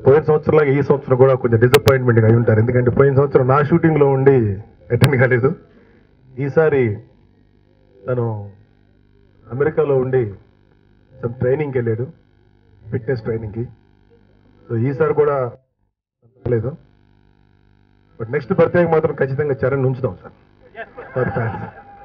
పోయిన సంవత్సరంలాగా ఈ సంవత్సరం కూడా కొంచెం డిసప్పాయింట్మెంట్గా అయి ఉంటారు. ఎందుకంటే పోయిన సంవత్సరం నా షూటింగ్లో ఉండి అటెండ్ కాలేదు. ఈసారి తను అమెరికాలో ఉండి సమ్ ట్రైనింగ్కి వెళ్ళాడు, ఫిట్నెస్ ట్రైనింగ్కి. సో ఈసారి కూడా లేదు. బట్ నెక్స్ట్ బర్త్డేకి మాత్రం ఖచ్చితంగా చరణ్ ఉంచుదాం sir. For fans.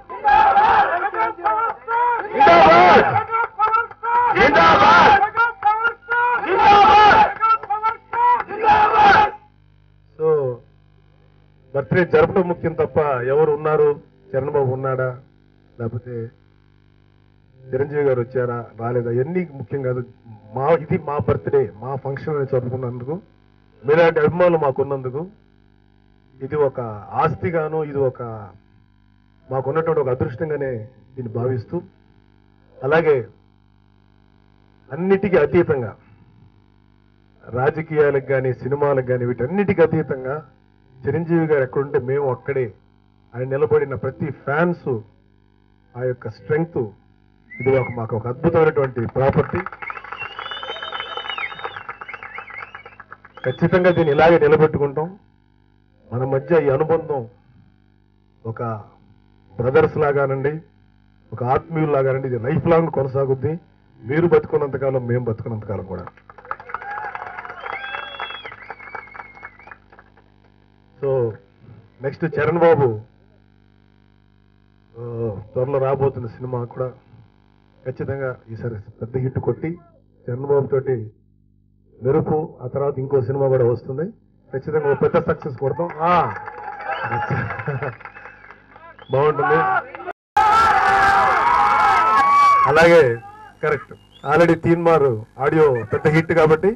So birthday జరపడం ముఖ్యం తప్ప ఎవరు ఉన్నారు, చరణ్ బాబు ఉన్నాడా, లేకపోతే చిరంజీవి గారు వచ్చారా రాలేదా, ఇవన్నీ ముఖ్యం కాదు. ఇది మా బర్త్డే, మా ఫంక్షన్ అని జరుపుకున్నందుకు, మీలాంటి అభిమానులు మాకున్నందుకు ఇది ఒక ఆస్తిగాను, ఇది ఒక మాకున్నటువంటి ఒక అదృష్టంగానే దీన్ని భావిస్తూ, అలాగే అన్నిటికీ అతీతంగా రాజకీయాలకు కానీ సినిమాలకు కానీ వీటన్నిటికీ అతీతంగా చిరంజీవి గారు ఎక్కడుంటే మేము అక్కడే. ఆయన నిలబడిన ప్రతి ఫ్యాన్స్ ఆ యొక్క స్ట్రెంగ్త్ ఇది మాకు ఒక అద్భుతమైనటువంటి ప్రాపర్టీ. ఖచ్చితంగా దీన్ని ఇలాగే నిలబెట్టుకుంటాం. మన మధ్య ఈ అనుబంధం ఒక బ్రదర్స్ లాగానండి, ఒక ఆత్మీయులు లాగానండి, ఇది లైఫ్ లాంగ్ కొనసాగుద్ది. మీరు బతుకున్నంతకాలం, మేము బతుకున్నంతకాలం కూడా. సో నెక్స్ట్ చరణ్ బాబు త్వరలో రాబోతున్న సినిమా కూడా ఖచ్చితంగా ఈసారి పెద్ద హిట్ కొట్టి చరణ్ బాబు తోటి మెరుపు, ఆ తర్వాత ఇంకో సినిమా కూడా వస్తుంది. ఖచ్చితంగా ఒక పెద్ద సక్సెస్ కొడతాం. బాగుంటుంది. అలాగే కరెక్ట్, ఆల్రెడీ తీన్మార్ ఆడియో పెద్ద హిట్ కాబట్టి,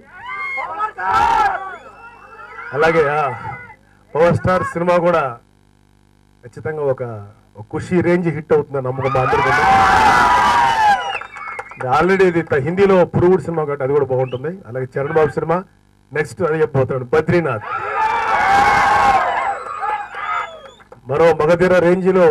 అలాగే పవర్ స్టార్ సినిమా కూడా ఖచ్చితంగా ఒక ఖుషి రేంజ్ హిట్ అవుతుందని నమ్మకం మా అందరికీ. ఆల్రెడీ ఇది హిందీలో పురుగుడు సినిమా కాబట్టి అది కూడా బాగుంటుంది. అలాగే చరణ్ బాబు సినిమా నెక్స్ట్ అది చెప్పబోతున్నాడు బద్రీనాథ్. మరో మగధీర రేంజ్లో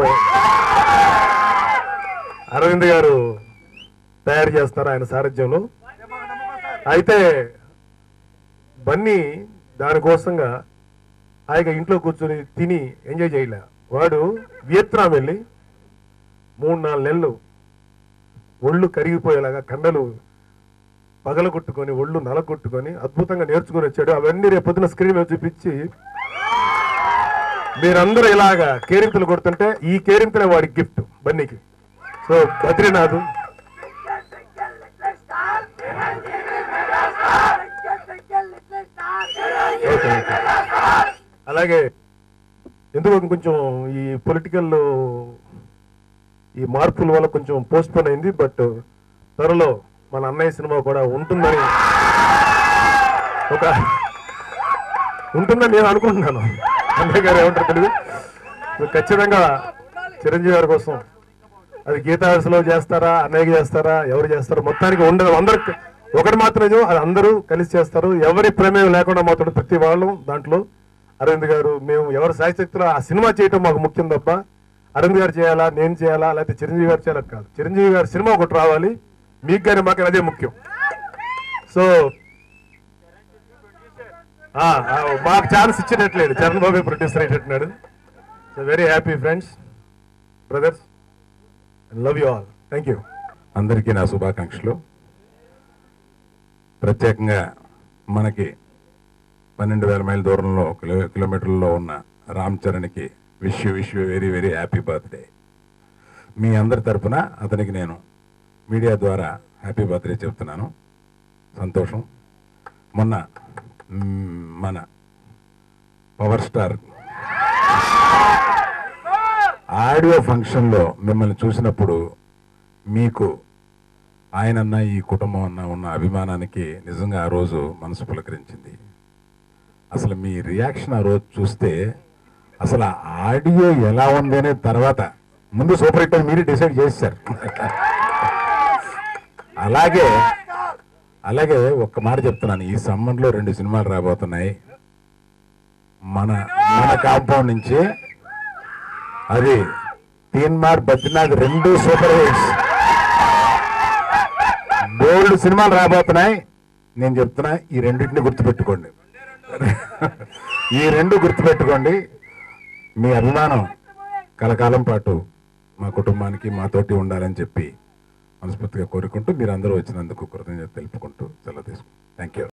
అరవింద్ గారు తయారు చేస్తారు ఆయన సారథ్యంలో. అయితే బన్నీ దానికోసంగా హాయిగా ఇంట్లో కూర్చొని తిని ఎంజాయ్ చేయలే. వాడు వియత్నాం వెళ్ళి 3-4 నెలలు ఒళ్ళు కరిగిపోయేలాగా కండలు పగలగొట్టుకొని ఒళ్ళు నలగొట్టుకొని అద్భుతంగా నేర్చుకుని వచ్చాడు. అవన్నీ రేపొద్దున స్క్రీన్ మీద చూపించి మీరందరూ ఇలాగా కేరింతలు కొడుతుంటే ఈ కేరింతలే వాడి గిఫ్ట్ బన్నీకి. సో బద్రీనాథ్ అలాగే ఎందుకు కొంచెం ఈ పొలిటికల్ ఈ మార్పుల వల్ల కొంచెం పోస్ట్ పోన్ అయింది. బట్ త్వరలో మన అన్నయ్య సినిమా కూడా ఉంటుందని నేను అనుకుంటున్నాను. అన్నయ్య గారు ఏమంటారు తెలియదు. ఖచ్చితంగా చిరంజీవి గారి కోసం అది గీతాదశలో చేస్తారా, అన్నయ్యకి చేస్తారా, ఎవరు చేస్తారో మొత్తానికి ఉండదు. అందరు ఒకటి మాత్రం అది అందరూ కలిసి చేస్తారు. ఎవరి ప్రమేయం లేకుండా మాత్రం ప్రతి వాళ్ళు దాంట్లో. అరవింద్ గారు మేము ఎవరు సాయశక్తులు ఆ సినిమా చేయటం మాకు ముఖ్యం తప్ప అరవింద్ గారు చేయాలా, నేను చేయాలా, లేకపోతే చిరంజీవి గారు చేయాలి కాదు. చిరంజీవి గారి సినిమా ఒకటి రావాలి, మీకు కానీ మాకు అదే ముఖ్యం. సో మాకు ఛాన్స్ ఇచ్చినట్లేదు, చరణ్ బాబు ప్రొడ్యూసర్ అయ్యేటట్టున్నాడు. So very happy friends, brothers, love you all. Thank you. అందరికీ నా శుభాకాంక్షలు. ప్రత్యేకంగా మనకి 12,000 మైళ్ళ దూరంలో కిలోమీటర్లలో ఉన్న రామ్ చరణ్కి wish very very happy birthday. మీ అందరి తరఫున అతనికి నేను మీడియా ద్వారా హ్యాపీ బర్త్డే చెప్తున్నాను. సంతోషం. మొన్న మన పవర్ స్టార్ ఆడియో ఫంక్షన్లో మిమ్మల్ని చూసినప్పుడు మీకు ఆయనన్న ఈ కుటుంబం అన్న ఉన్న అభిమానానికి నిజంగా ఆ రోజు మనసు పులకరించింది. అసలు మీ రియాక్షన్ ఆ రోజు చూస్తే అసలు ఆడియో ఎలా ఉంది అనే తర్వాత ముందు సూపర్ హిట్ మీరు డిసైడ్ చేశారు. అలాగే ఒక్క మాట చెప్తున్నాను, ఈ సమ్మర్లో 2 సినిమాలు రాబోతున్నాయి మన కాంపౌండ్ నుంచి. అది తీన్మార్, బద్రీనాథ్ 2 సూపర్ హిట్స్. బోల్డ్ సినిమాలు రాబోతున్నాయి. నేను చెప్తున్నా, ఈ రెండింటిని గుర్తుపెట్టుకోండి. ఈ రెండు గుర్తుపెట్టుకోండి. మీ అభిమానం కలకాలం పాటు మా కుటుంబానికి మాతోటి ఉండాలని చెప్పి మనస్ఫూర్తిగా కోరుకుంటూ, మీరందరూ వచ్చినందుకు కృతజ్ఞత తెలుపుకుంటూ సెలవు తీసుకుంటాం. Thank you.